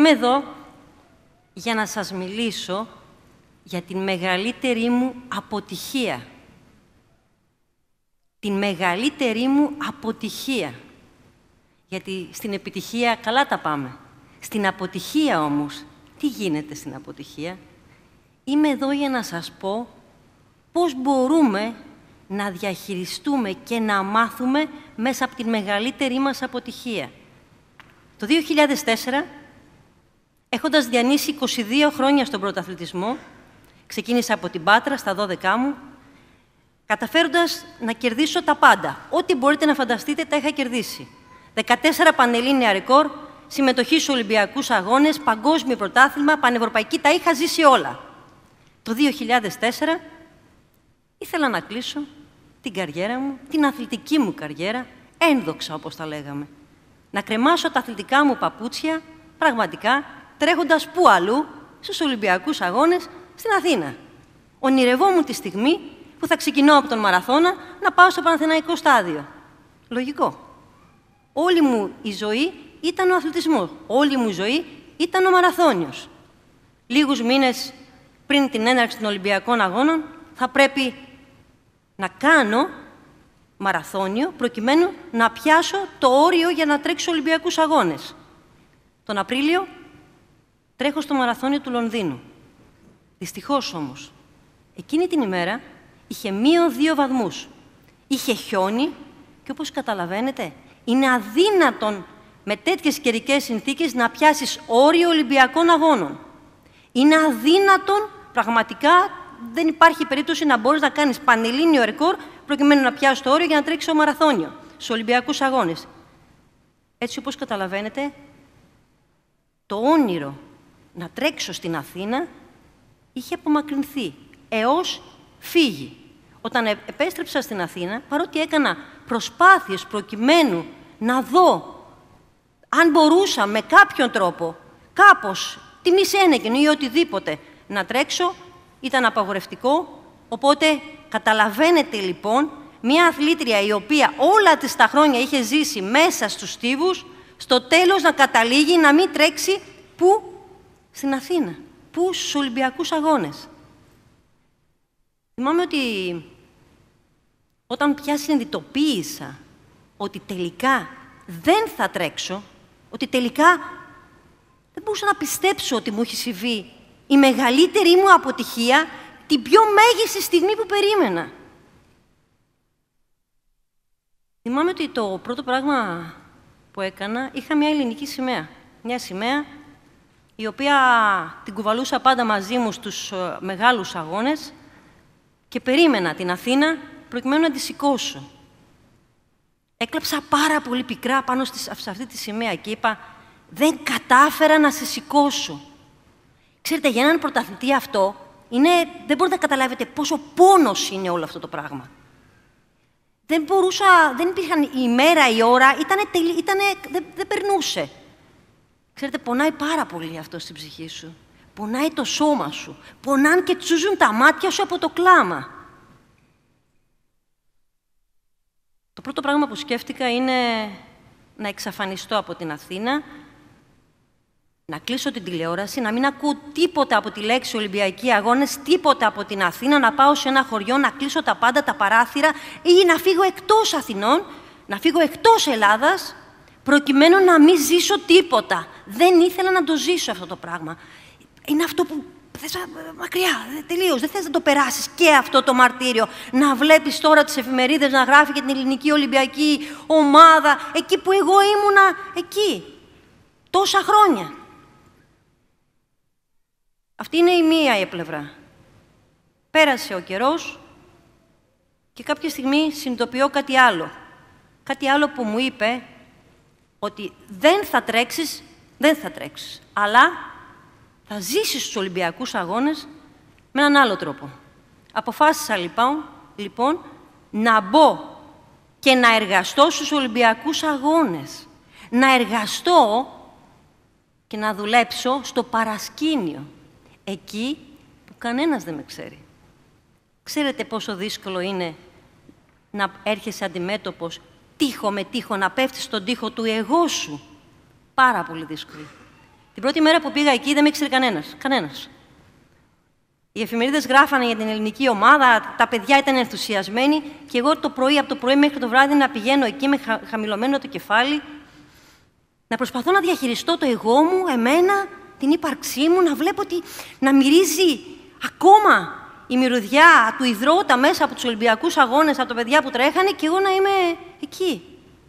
Είμαι εδώ για να σας μιλήσω για την μεγαλύτερη μου αποτυχία. Την μεγαλύτερη μου αποτυχία. Γιατί στην επιτυχία καλά τα πάμε. Στην αποτυχία όμως, τι γίνεται στην αποτυχία? Είμαι εδώ για να σας πω πώς μπορούμε να διαχειριστούμε και να μάθουμε μέσα από την μεγαλύτερη μας αποτυχία. Το 2004, έχοντας διανύσει 22 χρόνια στον πρωταθλητισμό, ξεκίνησα από την Πάτρα στα 12 μου, καταφέροντας να κερδίσω τα πάντα. Ό,τι μπορείτε να φανταστείτε τα είχα κερδίσει. 14 πανελλήνια ρεκόρ, συμμετοχή στους Ολυμπιακούς Αγώνες, παγκόσμιο πρωτάθλημα, πανευρωπαϊκή, τα είχα ζήσει όλα. Το 2004 ήθελα να κλείσω την καριέρα μου, την αθλητική μου καριέρα, ένδοξα όπως τα λέγαμε. Να κρεμάσω τα αθλητικά μου παπούτσια, πραγματικά, τρέχοντας πού αλλού, στους Ολυμπιακούς Αγώνες, στην Αθήνα. Ονειρευόμουν τη στιγμή που θα ξεκινώ από τον μαραθώνα να πάω στο Παναθηναϊκό στάδιο. Λογικό. Όλη μου η ζωή ήταν ο αθλητισμός. Όλη μου η ζωή ήταν ο μαραθώνιος. Λίγους μήνες πριν την έναρξη των Ολυμπιακών Αγώνων θα πρέπει να κάνω μαραθώνιο προκειμένου να πιάσω το όριο για να τρέξω Ολυμπιακούς Αγώνες. Τον Απρίλιο τρέχω στο μαραθώνιο του Λονδίνου. Δυστυχώς όμως, εκείνη την ημέρα είχε -2 βαθμούς. Είχε χιόνι και όπως καταλαβαίνετε, είναι αδύνατον με τέτοιες καιρικές συνθήκες να πιάσεις όριο Ολυμπιακών Αγώνων. Είναι αδύνατον, πραγματικά δεν υπάρχει περίπτωση να μπορείς να κάνεις πανελλήνιο ρεκόρ προκειμένου να πιάσεις το όριο για να τρέξεις ο μαραθώνιο στους Ολυμπιακούς Αγώνες. Έτσι όπως καταλαβαίνετε, το όνειρο να τρέξω στην Αθήνα είχε απομακρυνθεί έως φύγει. Όταν επέστρεψα στην Αθήνα, παρότι έκανα προσπάθειες προκειμένου να δω αν μπορούσα με κάποιον τρόπο, κάπως, τιμή Σένεκεν ή οτιδήποτε, να τρέξω, ήταν απαγορευτικό. Οπότε καταλαβαίνετε λοιπόν, μια αθλήτρια η οποία όλα της τα χρόνια είχε ζήσει μέσα στους στίβους, στο τέλος να καταλήγει να μην τρέξει πού? Στην Αθήνα. Πού? Στους Ολυμπιακούς Αγώνες. Θυμάμαι ότι όταν πια συνειδητοποίησα ότι τελικά δεν θα τρέξω, ότι τελικά δεν μπορούσα να πιστέψω ότι μου έχει συμβεί η μεγαλύτερη μου αποτυχία, την πιο μέγιστη στιγμή που περίμενα. Θυμάμαι ότι το πρώτο πράγμα που έκανα, είχα μια ελληνική σημαία. Μια σημαία η οποία την κουβαλούσα πάντα μαζί μου στους μεγάλους αγώνες και περίμενα την Αθήνα προκειμένου να τη σηκώσω. Έκλαψα πάρα πολύ πικρά πάνω σε αυτή τη σημαία και είπα «Δεν κατάφερα να σε σηκώσω». Ξέρετε, για έναν πρωταθλητή αυτό, δεν μπορείτε να καταλάβετε πόσο πόνος είναι όλο αυτό το πράγμα. Δεν υπήρχαν η ημέρα, η ώρα, δεν περνούσε. Ξέρετε, πονάει πάρα πολύ αυτό στην ψυχή σου. Πονάει το σώμα σου. Πονάνε και τσούζουν τα μάτια σου από το κλάμα. Το πρώτο πράγμα που σκέφτηκα είναι να εξαφανιστώ από την Αθήνα, να κλείσω την τηλεόραση, να μην ακούω τίποτα από τη λέξη Ολυμπιακοί Αγώνες, τίποτα από την Αθήνα, να πάω σε ένα χωριό, να κλείσω τα πάντα, τα παράθυρα ή να φύγω εκτός Αθηνών, να φύγω εκτός Ελλάδας, προκειμένου να μην ζήσω τίποτα. Δεν ήθελα να το ζήσω αυτό το πράγμα. Είναι αυτό που θες μακριά, τελείως, δεν θες να το περάσεις και αυτό το μαρτύριο. Να βλέπεις τώρα τις εφημερίδες να γράφει και την ελληνική Ολυμπιακή ομάδα, εκεί που εγώ ήμουνα, εκεί, τόσα χρόνια. Αυτή είναι η μία η πλευρά. Πέρασε ο καιρός και κάποια στιγμή συνειδητοποιώ κάτι άλλο. Κάτι άλλο που μου είπε ότι δεν θα τρέξεις, αλλά θα ζήσεις στους Ολυμπιακούς Αγώνες με έναν άλλο τρόπο. Αποφάσισα λοιπόν να μπω και να εργαστώ στους Ολυμπιακούς Αγώνες. Να εργαστώ και να δουλέψω στο παρασκήνιο. Εκεί που κανένας δεν με ξέρει. Ξέρετε πόσο δύσκολο είναι να έρχεσαι αντιμέτωπος τοίχο με τοίχο, να πέφτεις στον τοίχο του εγώ σου. Πάρα πολύ δύσκολο. Την πρώτη μέρα που πήγα εκεί δεν με ήξερε κανένας. Οι εφημερίδες γράφανε για την ελληνική ομάδα, τα παιδιά ήταν ενθουσιασμένοι και εγώ από το πρωί μέχρι το βράδυ να πηγαίνω εκεί με χαμηλωμένο το κεφάλι, να προσπαθώ να διαχειριστώ το εγώ μου, εμένα, την ύπαρξή μου, να βλέπω να μυρίζει ακόμα η μυρωδιά του υδρότα μέσα από τους Ολυμπιακούς Αγώνες, από τα παιδιά που τρέχανε και εγώ να είμαι εκεί.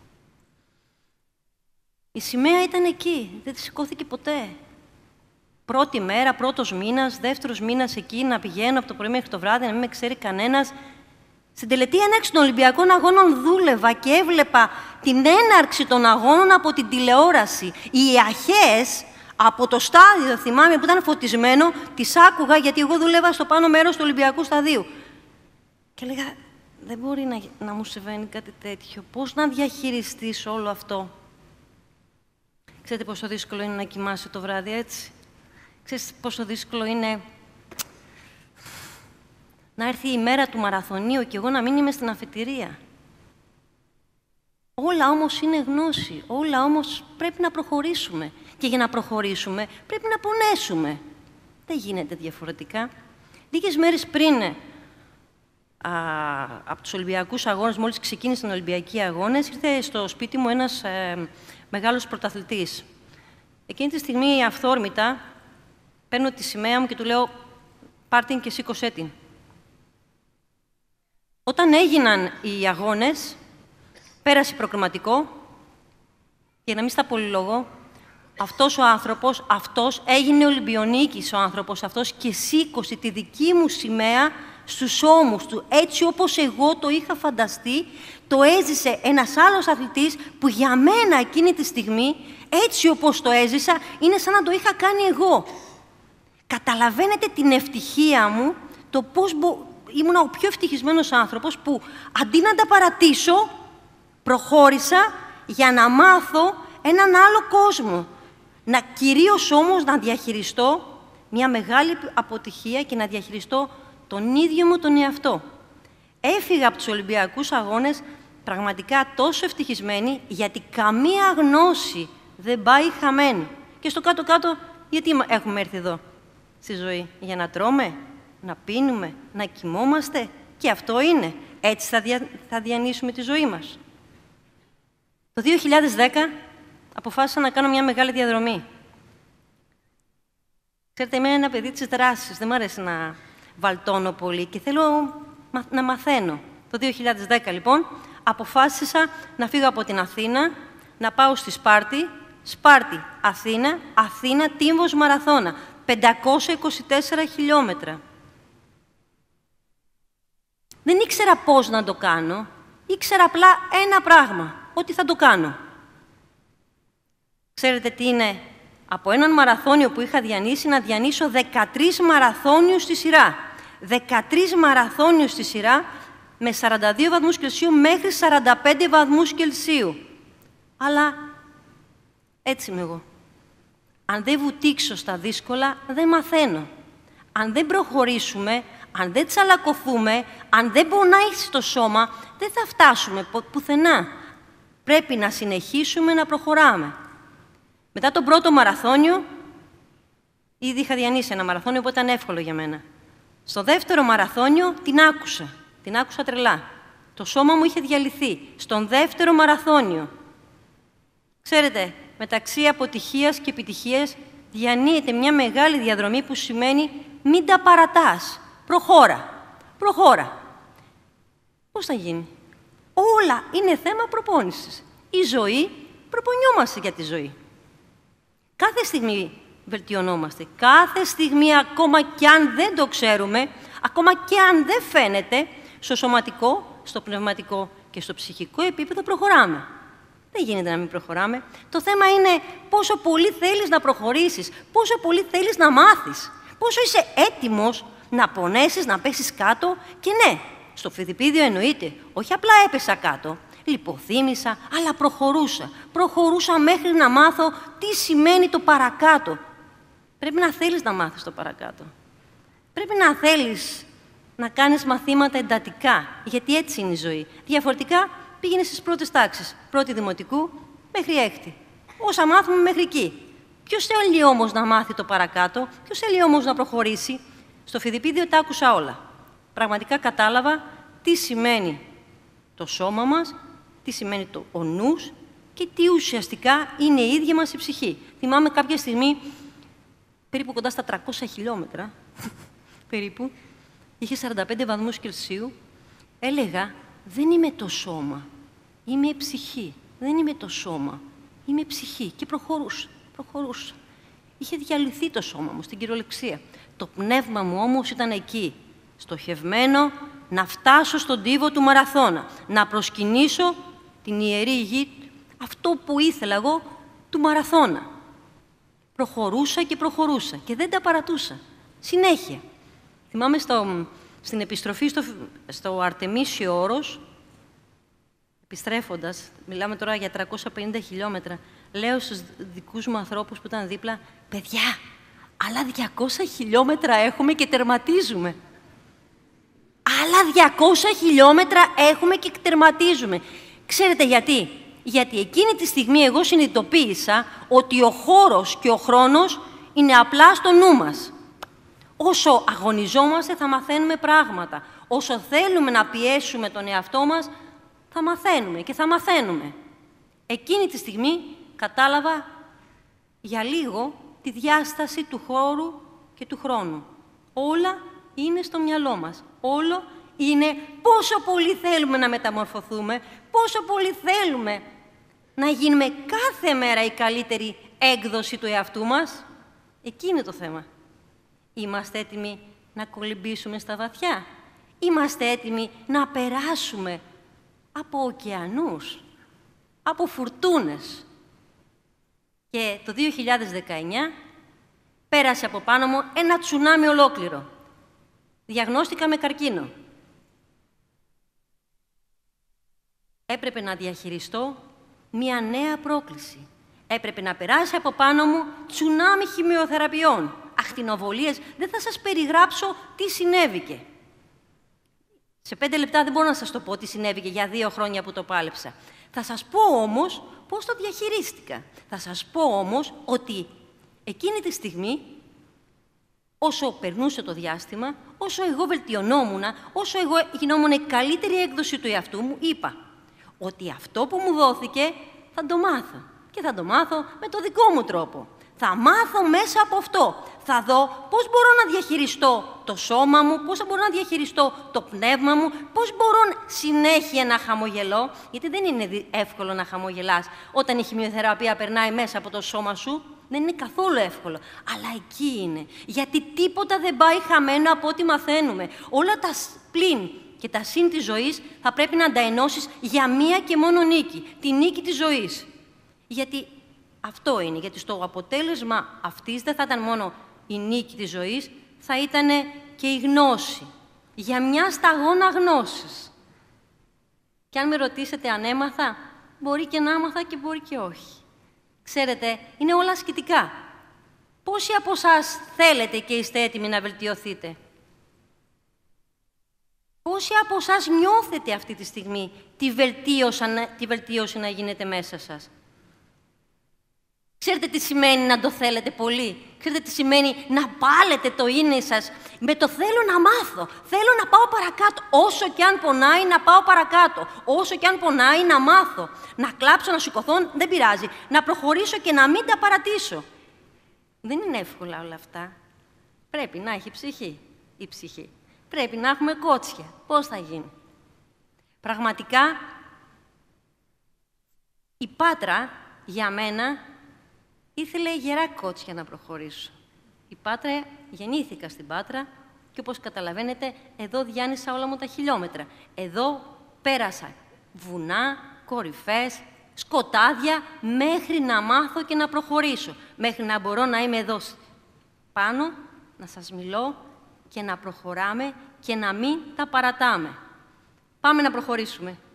Η σημαία ήταν εκεί, δεν τη σηκώθηκε ποτέ. Πρώτη μέρα, πρώτος μήνας, δεύτερος μήνας εκεί, να πηγαίνω από το πρωί μέχρι το βράδυ, να μην με ξέρει κανένας. Στην τελετή έναρξη των Ολυμπιακών Αγώνων δούλευα και έβλεπα την έναρξη των αγώνων από την τηλεόραση. Οι αρχές από το στάδιο, θυμάμαι, που ήταν φωτισμένο, τις άκουγα γιατί εγώ δούλευα στο πάνω μέρος του Ολυμπιακού Σταδίου. Και έλεγα, δεν μπορεί να μου συμβαίνει κάτι τέτοιο. Πώς να διαχειριστείς όλο αυτό? Ξέρετε πόσο δύσκολο είναι να κοιμάσαι το βράδυ έτσι? Ξέρετε πόσο δύσκολο είναι να έρθει η μέρα του μαραθωνίου και εγώ να μην είμαι στην αφετηρία? Όλα όμως είναι γνώση. Όλα όμως πρέπει να προχωρήσουμε. Και για να προχωρήσουμε πρέπει να πονέσουμε. Δεν γίνεται διαφορετικά. Λίγες μέρες πριν από τους Ολυμπιακούς Αγώνες, μόλις ξεκίνησαν οι Ολυμπιακοί Αγώνες, ήρθε στο σπίτι μου ένας μεγάλος πρωταθλητής. Εκείνη τη στιγμή, αυθόρμητα, παίρνω τη σημαία μου και του λέω «Πάρ' την και σήκωσέ την». Όταν έγιναν οι αγώνες, πέρασε προκριματικό, για να μην στα πολυλογώ, αυτός ο άνθρωπος, έγινε Ολυμπιονίκης ο άνθρωπος αυτός και σήκωσε τη δική μου σημαία στους ώμους του, έτσι όπως εγώ το είχα φανταστεί, το έζησε ένας άλλος αθλητής που για μένα εκείνη τη στιγμή, έτσι όπως το έζησα, είναι σαν να το είχα κάνει εγώ. Καταλαβαίνετε την ευτυχία μου, το πώς ήμουν ο πιο ευτυχισμένος άνθρωπος που αντί να τα παρατήσω, προχώρησα για να μάθω έναν άλλο κόσμο. Κυρίως όμως να διαχειριστώ μια μεγάλη αποτυχία και να διαχειριστώ τον ίδιο μου τον εαυτό. Έφυγα από τους Ολυμπιακούς Αγώνες πραγματικά τόσο ευτυχισμένη, γιατί καμία γνώση δεν πάει χαμένη. Και στο κάτω-κάτω, γιατί έχουμε έρθει εδώ στη ζωή? Για να τρώμε, να πίνουμε, να κοιμόμαστε. Και αυτό είναι. Έτσι θα διανύσουμε τη ζωή μας. Το 2010 αποφάσισα να κάνω μια μεγάλη διαδρομή. Ξέρετε, είμαι ένα παιδί της δράσης. Δεν μου αρέσει να βαλτώνω πολύ και θέλω να μαθαίνω. Το 2010, λοιπόν, αποφάσισα να φύγω από την Αθήνα, να πάω στη Σπάρτη, Σπάρτη, Αθήνα, Αθήνα, Τύμβος, Μαραθώνα. 524 χιλιόμετρα. Δεν ήξερα πώς να το κάνω, ήξερα απλά ένα πράγμα, ότι θα το κάνω. Ξέρετε τι είναι? Από έναν μαραθώνιο που είχα διανύσει, να διανύσω 13 μαραθώνιους στη σειρά. 13 μαραθώνιους στη σειρά, με 42 βαθμούς Κελσίου μέχρι 45 βαθμούς Κελσίου. Αλλά έτσι είμαι εγώ. Αν δεν βουτήξω στα δύσκολα, δεν μαθαίνω. Αν δεν προχωρήσουμε, αν δεν τσαλακωθούμε, αν δεν πονάει στο σώμα, δεν θα φτάσουμε πουθενά. Πρέπει να συνεχίσουμε να προχωράμε. Μετά τον πρώτο μαραθώνιο, ήδη είχα διανύσει ένα μαραθώνιο, οπότε ήταν εύκολο για μένα. Στο δεύτερο μαραθώνιο την άκουσα τρελά. Το σώμα μου είχε διαλυθεί. Στον δεύτερο μαραθώνιο. Ξέρετε, μεταξύ αποτυχίας και επιτυχίας διανύεται μια μεγάλη διαδρομή που σημαίνει μην τα παρατάς. Προχώρα. Πώς θα γίνει? Όλα είναι θέμα προπόνησης. Η ζωή, προπονιόμαστε για τη ζωή. Κάθε στιγμή βελτιωνόμαστε. Κάθε στιγμή, ακόμα και αν δεν το ξέρουμε, ακόμα και αν δεν φαίνεται, στο σωματικό, στο πνευματικό και στο ψυχικό επίπεδο προχωράμε. Δεν γίνεται να μην προχωράμε. Το θέμα είναι πόσο πολύ θέλεις να προχωρήσεις, πόσο πολύ θέλεις να μάθεις, πόσο είσαι έτοιμος να πονέσεις, να πέσεις κάτω. Και ναι, στο φοιτηπίδιο εννοείται, όχι απλά έπεσα κάτω, λιποθύμησα, αλλά προχωρούσα. Προχωρούσα μέχρι να μάθω τι σημαίνει το παρακάτω. Πρέπει να θέλεις να μάθεις το παρακάτω. Πρέπει να θέλεις να κάνεις μαθήματα εντατικά, γιατί έτσι είναι η ζωή. Διαφορετικά πήγαινε στις πρώτες τάξεις, πρώτη δημοτικού μέχρι έκτη. Όσα μάθουμε μέχρι εκεί. Ποιος θέλει όμως να μάθει το παρακάτω, ποιος θέλει όμως να προχωρήσει. Στο Φιδιππίδιο τα άκουσα όλα. Πραγματικά κατάλαβα τι σημαίνει το σώμα μας, τι σημαίνει ο νους και τι ουσιαστικά είναι η ίδια μας η ψυχή. Θυμάμαι κάποια στιγμή, περίπου κοντά στα 300 χιλιόμετρα, περίπου, είχε 45 βαθμούς Κελσίου, έλεγα, δεν είμαι το σώμα, είμαι η ψυχή. Δεν είμαι το σώμα, είμαι η ψυχή. Και προχωρούσα. Είχε διαλυθεί το σώμα μου, στην κυριολεξία. Το πνεύμα μου όμως ήταν εκεί, στοχευμένο να φτάσω στον τοίβο του μαραθώνα, να προσκυνήσω την ιερή γη, αυτό που ήθελα εγώ, του μαραθώνα. Προχωρούσα και δεν τα παρατούσα. Συνέχεια. Θυμάμαι στην επιστροφή στο Αρτεμίσιο Όρος, επιστρέφοντας, μιλάμε τώρα για 350 χιλιόμετρα, λέω στους δικούς μου ανθρώπους που ήταν δίπλα, παιδιά, άλλα 200 χιλιόμετρα έχουμε και τερματίζουμε. Άλλα 200 χιλιόμετρα έχουμε και τερματίζουμε. Ξέρετε γιατί? Γιατί εκείνη τη στιγμή εγώ συνειδητοποίησα ότι ο χώρος και ο χρόνος είναι απλά στο νου μας. Όσο αγωνιζόμαστε θα μαθαίνουμε πράγματα. Όσο θέλουμε να πιέσουμε τον εαυτό μας, θα μαθαίνουμε και θα μαθαίνουμε. Εκείνη τη στιγμή κατάλαβα για λίγο τη διάσταση του χώρου και του χρόνου. Όλα είναι στο μυαλό μας. Όλο είναι πόσο πολύ θέλουμε να μεταμορφωθούμε, πόσο πολύ θέλουμε να γίνουμε κάθε μέρα η καλύτερη έκδοση του εαυτού μας. Εκεί είναι το θέμα. Είμαστε έτοιμοι να κολυμπήσουμε στα βαθιά. Είμαστε έτοιμοι να περάσουμε από ωκεανούς, από φουρτούνες. Και το 2019 πέρασε από πάνω μου ένα τσουνάμι ολόκληρο. Διαγνώστηκα με καρκίνο. Έπρεπε να διαχειριστώ μια νέα πρόκληση. Έπρεπε να περάσει από πάνω μου τσουνάμι χημειοθεραπείων, ακτινοβολίες. Δεν θα σας περιγράψω τι συνέβηκε. Σε 5 λεπτά δεν μπορώ να σας το πω τι συνέβηκε για 2 χρόνια που το πάλεψα. Θα σας πω όμως πώς το διαχειρίστηκα. Θα σας πω όμως ότι εκείνη τη στιγμή, όσο περνούσε το διάστημα, όσο εγώ βελτιωνόμουν, όσο εγώ γινόμουν η καλύτερη έκδοση του εαυτού μου, είπα ότι αυτό που μου δόθηκε θα το μάθω. Και θα το μάθω με το δικό μου τρόπο. Θα μάθω μέσα από αυτό. Θα δω πώς μπορώ να διαχειριστώ το σώμα μου, πώς μπορώ να διαχειριστώ το πνεύμα μου, πώς μπορώ συνέχεια να χαμογελώ, γιατί δεν είναι εύκολο να χαμογελάς όταν η χημειοθεραπεία περνάει μέσα από το σώμα σου. Δεν είναι καθόλου εύκολο. Αλλά εκεί είναι. Γιατί τίποτα δεν πάει χαμένο από ό,τι μαθαίνουμε. Όλα τα πλην και τα συν της ζωής θα πρέπει να τα ενώσεις για μία και μόνο νίκη. Τη νίκη της ζωής. Γιατί αυτό είναι. Γιατί στο αποτέλεσμα αυτής δεν θα ήταν μόνο η νίκη της ζωής, θα ήταν και η γνώση. Για μια σταγόνα γνώσης. Και αν με ρωτήσετε αν έμαθα, μπορεί και να έμαθα και μπορεί και όχι. Ξέρετε, είναι όλα ασκητικά. Πόσοι από εσάς θέλετε και είστε έτοιμοι να βελτιωθείτε? Πόσοι από εσάς νιώθετε αυτή τη στιγμή τη βελτίωση να γίνεται μέσα σας? Ξέρετε τι σημαίνει να το θέλετε πολύ? Ξέρετε τι σημαίνει να πάλετε το είναι σας με το θέλω να μάθω, θέλω να πάω παρακάτω. Όσο και αν πονάει να πάω παρακάτω, όσο και αν πονάει να μάθω. Να κλάψω, να σηκωθώ, δεν πειράζει. Να προχωρήσω και να μην τα παρατήσω. Δεν είναι εύκολα όλα αυτά. Πρέπει να έχει ψυχή, η ψυχή. Πρέπει να έχουμε κότσια. Πώς θα γίνει? Πραγματικά, η Πάτρα για μένα ήθελε γερά κότσια να προχωρήσω. Η Πάτρα, γεννήθηκα στην Πάτρα και όπως καταλαβαίνετε, εδώ διάνυσα όλα μου τα χιλιόμετρα. Εδώ πέρασα βουνά, κορυφές, σκοτάδια, μέχρι να μάθω και να προχωρήσω. Μέχρι να μπορώ να είμαι εδώ πάνω, να σας μιλώ και να προχωράμε και να μην τα παρατάμε. Πάμε να προχωρήσουμε.